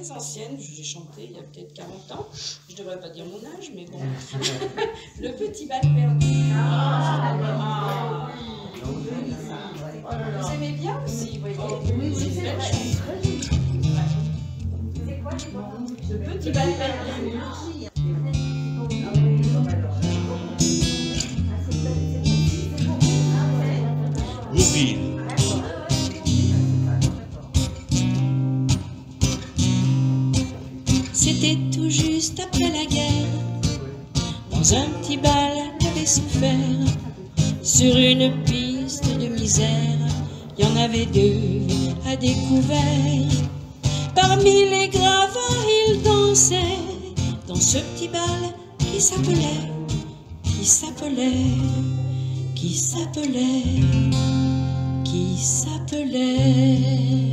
très ancienne, je l'ai chantée il y a peut-être 40 ans. Je ne devrais pas dire mon âge, mais bon. Le petit bal perdu. Vous aimez bien aussi, vous voyez? Oui, c'est belle chanson. Le petit bal perdu. Mobile. C'était tout juste après la guerre, dans un petit bal qu'avait souffert. Sur une piste de misère, il y en avait deux à découvert. Parmi les gravats, ils dansaient dans ce petit bal qui s'appelait, qui s'appelait, qui s'appelait, qui s'appelait.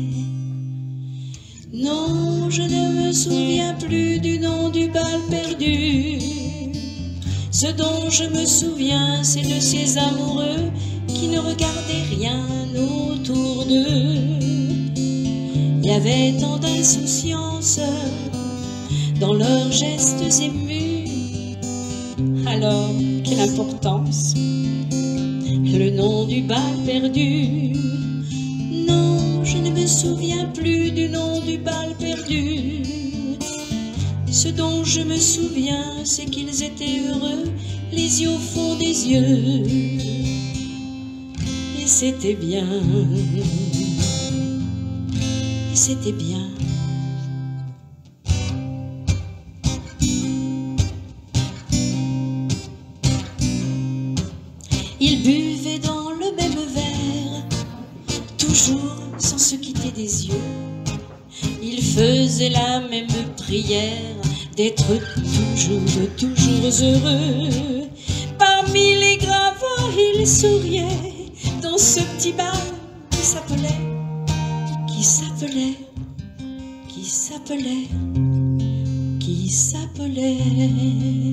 Non, je ne me souviens plus du nom du bal perdu. Ce dont je me souviens, c'est de ces amoureux qui ne regardaient rien autour d'eux. Il y avait tant d'insouciance dans leurs gestes émus. Alors, quelle importance, le nom du bal perdu. Non, je ne me souviens plus du nom du bal perdu. Ce dont je me souviens, c'est qu'ils étaient heureux, les yeux au fond des yeux. Et c'était bien. Et c'était bien. Ils buvaient dans le même verre, toujours sans se quitter des yeux. Ils faisaient la même prière d'être toujours heureux. Parmi les gravats, ils souriaient dans ce petit bal qui s'appelait, qui s'appelait, qui s'appelait, qui s'appelait.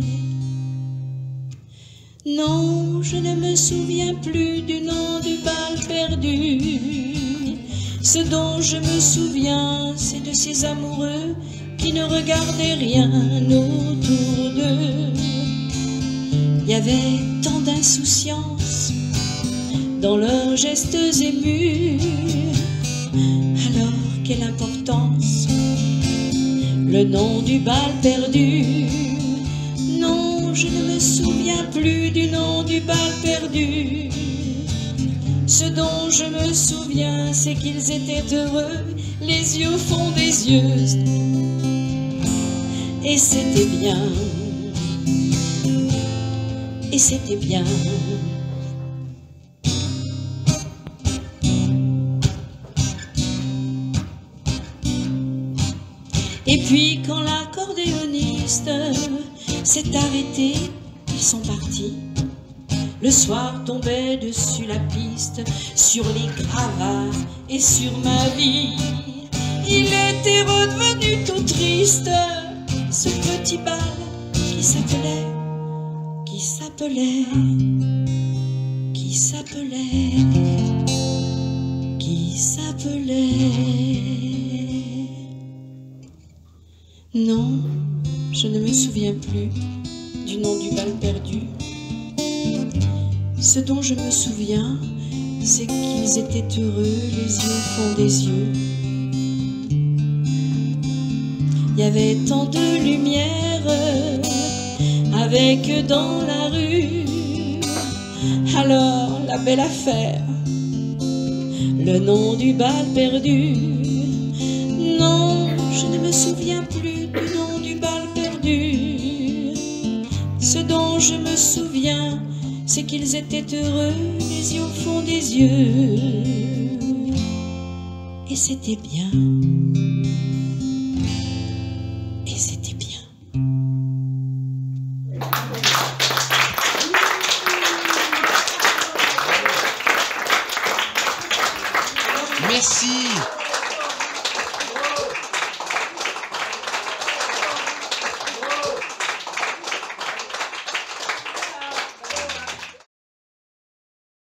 Non, je ne me souviens plus du nom du bal perdu. Ce dont je me souviens, c'est de ces amoureux qui ne regardaient rien autour d'eux. Il y avait tant d'insouciance dans leurs gestes émus. Alors, quelle importance, le nom du bal perdu. Non, je ne me souviens plus du nom du bal perdu. Ce dont je me souviens, c'est qu'ils étaient heureux, les yeux au fond des yeux. Et c'était bien. Et c'était bien. Et puis quand l'accordéoniste s'est arrêté, ils sont partis. Le soir tombait dessus la piste, sur les gravats et sur ma vie. Il était redevenu tout triste, ce petit bal qui s'appelait, qui s'appelait, qui s'appelait, qui s'appelait. Non, je ne me souviens plus du nom du bal perdu. Ce dont je me souviens, c'est qu'ils étaient heureux, les yeux au fond des yeux. Il y avait tant de lumière avec eux dans la rue. Alors la belle affaire, le nom du bal perdu. Non, je ne me souviens plus du nom du bal perdu. Ce dont je me souviens, c'est qu'ils étaient heureux, les yeux au fond des yeux. Et c'était bien. Et c'était bien. Merci.